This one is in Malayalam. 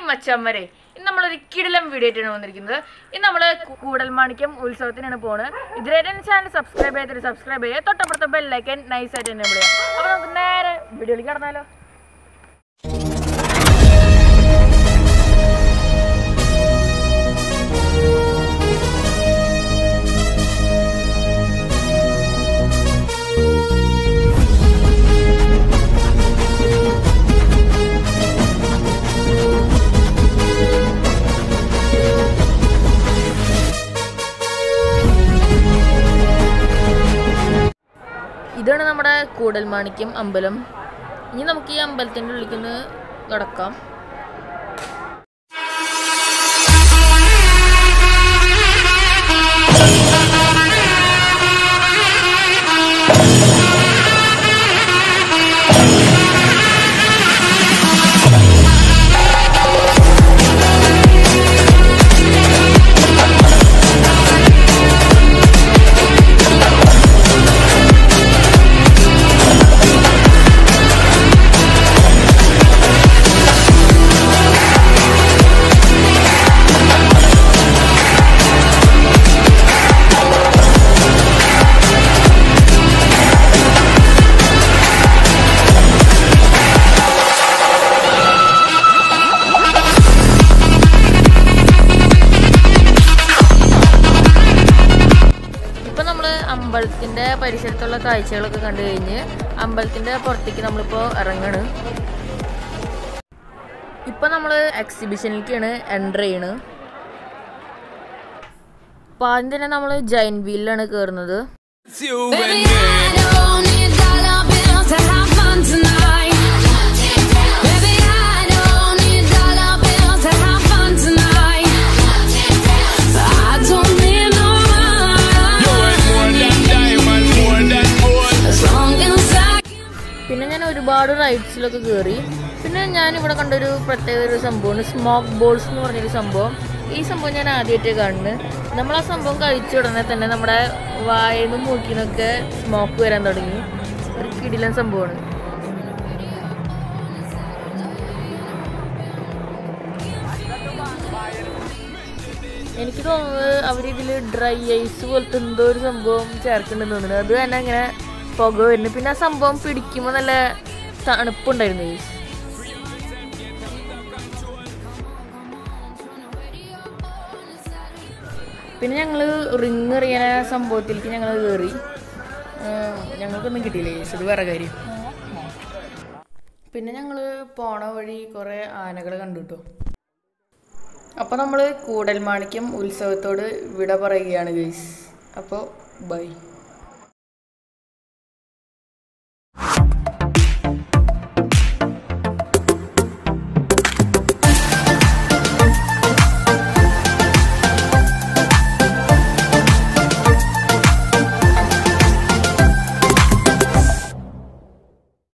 മച്ചമ്മരെ ഇന്ന് നമ്മളൊരു കിടിലം വീഡിയോ ആയിട്ടാണ് വന്നിരിക്കുന്നത്. ഇന്ന് നമ്മൾ കൂടൽമാണിക്യം ഉത്സവത്തിനാണ് പോകുന്നത്. ഇതുവരെ ചാനൽ സബ്സ്ക്രൈബ് ചെയ്യുക, തൊട്ടപ്പുറത്തെ ബെല്ലൈക്കൻ നൈസായിട്ട് തന്നെ വിളിക്കാം. അപ്പോൾ നമുക്ക് നേരെ വീഡിയോയിലേക്ക് കടന്നാലോ. ഇതാണ് നമ്മുടെ കൂടൽമാണിക്യം അമ്പലം. ഇനി നമുക്ക് ഈ അമ്പലത്തിൻ്റെ ഉള്ളിലേക്ക് കടക്കാം. അമ്പലത്തിൻ്റെ പരിസരത്തുള്ള കാഴ്ചകളൊക്കെ കണ്ടു കഴിഞ്ഞ് അമ്പലത്തിൻ്റെ പുറത്തേക്ക് നമ്മളിപ്പോൾ ഇറങ്ങാണ്. ഇപ്പം നമ്മൾ എക്സിബിഷനിലേക്കാണ് എൻ്റർ ചെയ്യണത്. അപ്പം ആദ്യം തന്നെ നമ്മൾ ജൈൻറ്റ് വീലിലാണ് കയറുന്നത്. പിന്നെ ഞാൻ ഒരുപാട് റൈഡ്സിലൊക്കെ കയറി. പിന്നെ ഞാനിവിടെ കണ്ടൊരു പ്രത്യേക ഒരു സംഭവമാണ് സ്മോക്ക് ബോൾസ് എന്ന് പറഞ്ഞൊരു സംഭവം. ഈ സംഭവം ഞാൻ ആദ്യമായിട്ട് കാണുന്നത്. നമ്മൾ ആ സംഭവം കഴിച്ച ഉടനെ തന്നെ നമ്മുടെ വായനും മൂക്കിനൊക്കെ സ്മോക്ക് വരാൻ തുടങ്ങി. ഒരു കിടിലൻ സംഭവമാണ്. എനിക്ക് തോന്നുന്നത് അവരിതിൽ ഡ്രൈ ഐസ് പോലത്തെ എന്തോ ഒരു സംഭവം ചേർക്കുന്നുണ്ടെന്ന് തോന്നുന്നത്. അത് തന്നെ അങ്ങനെ പുക വരുന്നു. പിന്നെ ആ സംഭവം പിടിക്കുമ്പോൾ നല്ല തണുപ്പുണ്ടായിരുന്നു. പിന്നെ ഞങ്ങൾ റിങ് എറിയാൻ സംഭവത്തിലേക്ക് ഞങ്ങൾ കയറി. ഞങ്ങൾക്കൊന്നും കിട്ടിയില്ല. ഇത് വേറെ കാര്യം. പിന്നെ ഞങ്ങൾ പോണ വഴി കുറേ ആനകൾ കണ്ടു കേട്ടോ. അപ്പോൾ നമ്മൾ കൂടൽമാണിക്യം ഉത്സവത്തോട് വിട പറയുകയാണ് ഗൈസ്. അപ്പോൾ ബൈ.